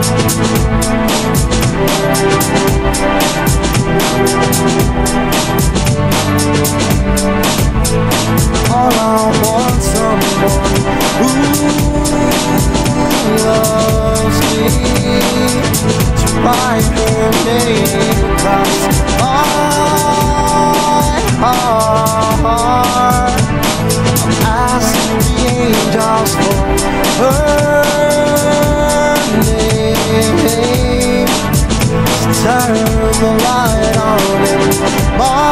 All I want, someone who loves me, to write her name across my heart. I'm asking the angels for her name, to turn the light on in my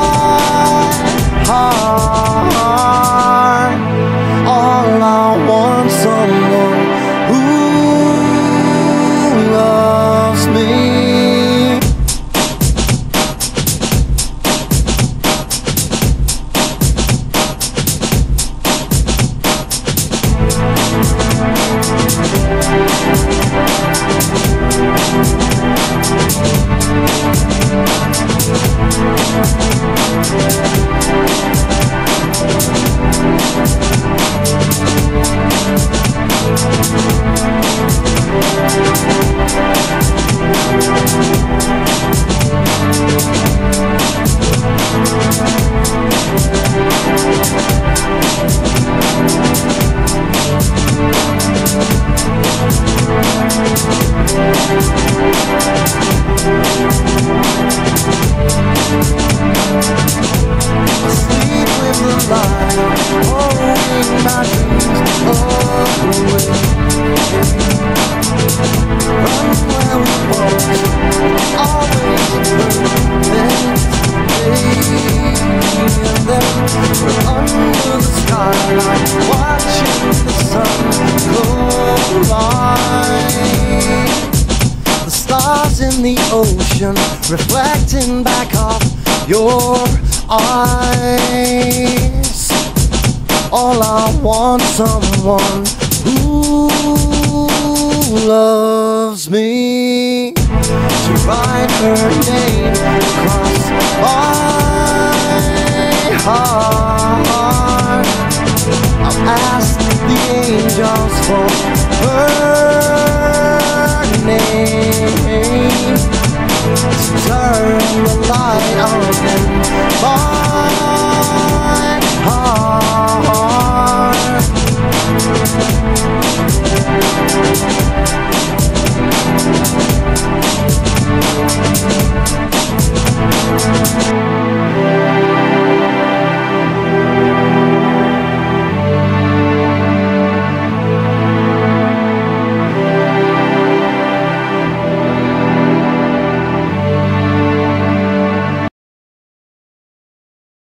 heart. All I want, someone who loves me. Sleep with the light, holding my dreams away. Run where we want, always perfect day. And then we're under the skyline, watching the sun go by. The stars in the ocean reflecting back off your eyes. All I want, someone who loves me, to write her name across my heart. I'll ask the angels for